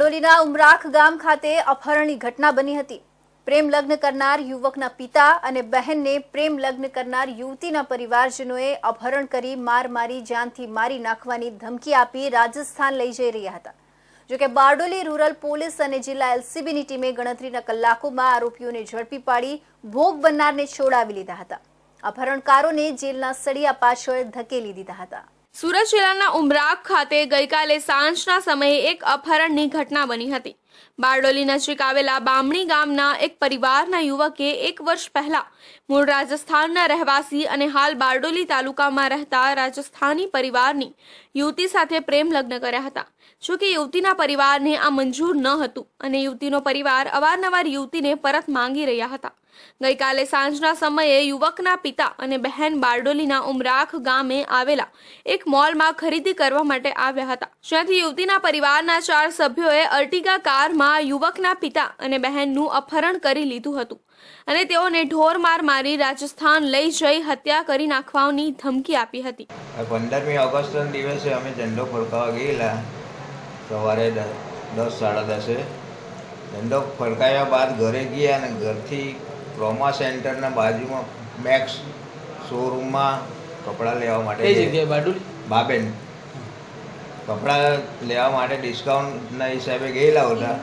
બારડોલીના ઉમરાખ ગામ ખાતે અપહરણની ઘટના બની હતી। પ્રેમ લગ્ન કરનાર યુવકના પિતા અને બહેનને પ્રેમ લગ્ન કરનાર યુવતીના પરિવારજનોએ અપહરણ કરી માર મારી જાનથી મારી નાખવાની ધમકી આપી રાજસ્થાન લઈ જઈ રહ્યા હતા। જો કે બારડોલી રૂરલ પોલીસ અને જિલ્લા એલસીબીની ટીમે ગણતરીના કલાકોમાં આરોપીઓને ઝડપી પાડી ભોગ બનનારને છોડાવી લીધા હતા। અપહરણકારોને જેલના સળિયા પાછળ ધકેલી દીધા હતા। સુરત જિલ્લાના ઉમરાખ ખાતે ગઈકાલે સાંજના સમયે એક અપહરણની ઘટના બની હતી। બારડોલી નજીક આવેલા બામણી ગામના એક પરિવારના યુવકે 1 વર્ષ પહેલા મૂળ રાજસ્થાનના રહેવાસી અને હાલ બારડોલી તાલુકામાં રહેતા રાજસ્થાની પરિવારની યુવતી સાથે પ્રેમ લગ્ન કર્યા હતા। જો કે યુવતીના પરિવારને આ મંજૂર ન હતું અને યુવતીનો પરિવાર અવારનવાર યુવતીને પરત માંગી રહ્યા હતા। ગઈકાલે સાંજના સમયે યુવકના પિતા અને બહેન બારડોલીના ઉમરાખ ગામે આવેલા એક મોલમાં ખરીદી કરવા માટે આવ્યા હતા, જ્યાંથી યુવતીના પરિવારના 4 સભ્યોએ અર્ટિગા કારમાં યુવકના પિતા અને બહેનનું અપહરણ કરી લીધું હતું અને તેઓને ઢોર માર મારી રાજસ્થાન લઈ જઈ હત્યા કરી નાખવાની ધમકી આપી હતી। 15મી ઓગસ્ટના દિવસે અમે ઝંડો ફરકાવવા ગયેલા સવારે 10:30 ઝંડો ફરકાવ્યા બાદ ઘરે ગયા અને ઘરથી ટ્રોમા સેન્ટરના બાજુમાં મેક્સ શોરૂમમાં કપડાં લેવા માટે કઈ જગ્યાએ બારડોલી બાબેન કપડાં લેવા માટે ડિસ્કાઉન્ટના હિસાબે ગયેલા હતા।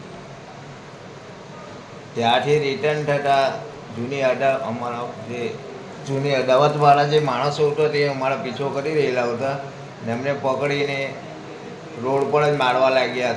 ત્યાંથી રિટર્ન થતાં જૂની અદાવતવાળા જે માણસો હતો તે અમારા પીછો કરી રહેલા હતા ને એમને પકડીને રોડ પર જ મારવા લાગ્યા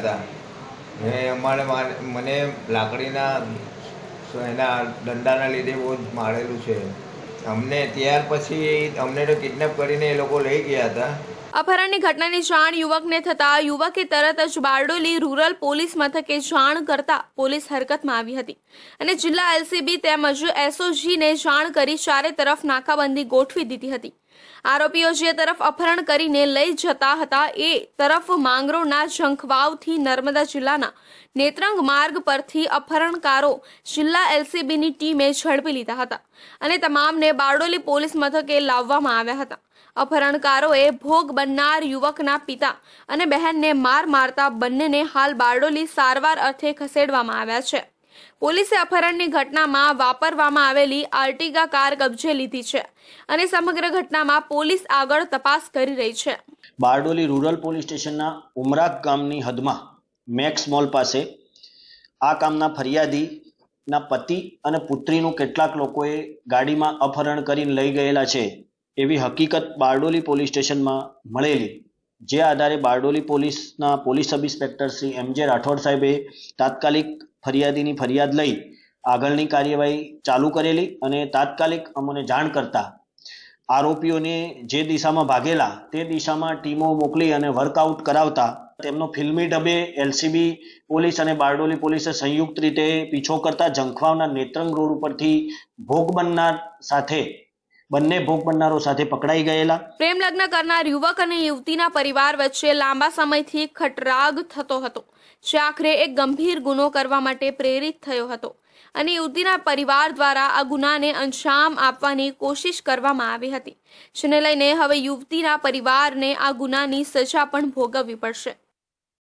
હતા। મને લાકડીના એના દંડાના લીધે બહુ જ મારેલું છે અમને। ત્યાર પછી અમને તો કિડનેપ કરીને એ લોકો લઈ ગયા હતા। અપહરણની ઘટનાની જાણ યુવકને થતા યુવકે તરત જ બારડોલી રૂરલ પોલીસ મથકે જાણ કરતા પોલીસ હરકતમાં આવી હતી અને જિલ્લા એલસીબી તેમજ એસઓજીને જાણ કરી ચારે તરફ નાકાબંધી ગોઠવી દીધી હતી। આરોપીઓ જે તરફ અપહરણ કરીને લઈ જતા હતા એ તરફ માંગરોળના ઝંખવાવથી નર્મદા જિલ્લાના નેત્રંગ માર્ગ પરથી અપહરણકારો જિલ્લા એલસીબીની ટીમે ઝડપી લીધા હતા અને તમામને બારડોલી પોલીસ મથકે લાવવામાં આવ્યા હતા। અપહરણકારોએ ભોગ બનનાર યુવકના પિતા અને બહેનને માર મારતા બંનેને હાલ બારડોલી સારવાર અર્થે ખસેડવામાં આવ્યા છે। પોલીસે અપહરણની ઘટનામાં વાપરવામાં આવેલી આર્ટિગા કાર કબજે લીધી છે અને સમગ્ર ઘટનામાં પોલીસ આગળ તપાસ કરી રહી છે। બારડોલી રૂરલ પોલીસ સ્ટેશનના ઉમરાખ ગામની હદમાં મેક્સ મોલ પાસે આ કામના ફરિયાદીના પતિ અને પુત્રીનું કેટલાક લોકોએ ગાડીમાં અપહરણ કરીને લઈ ગયેલા છે એવી હકીકત બારડોલી પોલીસ સ્ટેશનમાં મળેલી, જે આધારે બારડોલી પોલીસના police sub inspector Shri MJ Rathod સાહેબે તાત્કાલિક ફરિયાદીની ફરિયાદ લઈ આગળની કાર્યવાહી ચાલુ કરેલી અને તાત્કાલિક અમને જાણ કરતા આરોપીઓને જે દિશામાં ભાગેલા તે દિશામાં ટીમો મોકલી અને વર્કઆઉટ કરાવતા તેમનો ફિલ્મી ડબે એલસીબી પોલીસ અને બારડોલી પોલીસે સંયુક્ત રીતે પીછો કરતા ઝંખવાવના નેત્રંગ રોડ ઉપરથી ભોગ બનનાર સાથે બંને ભોગ બનનારો સાથે પકડાઈ ગયેલા। પ્રેમ લગ્ન કરનાર યુવક અને યુવતીના પરિવાર વચ્ચે લાંબા સમયથી ખટરાગ થતો હતો, જે આખરે એક ગંભીર ગુનો કરવા માટે પ્રેરિત થયો હતો અને યુવતીના પરિવાર દ્વારા આ ગુનાને અંજામ આપવાની કોશિશ કરવામાં આવી હતી, જેને લઈને હવે યુવતીના પરિવારને આ ગુનાની સજા પણ ભોગવવી પડશે।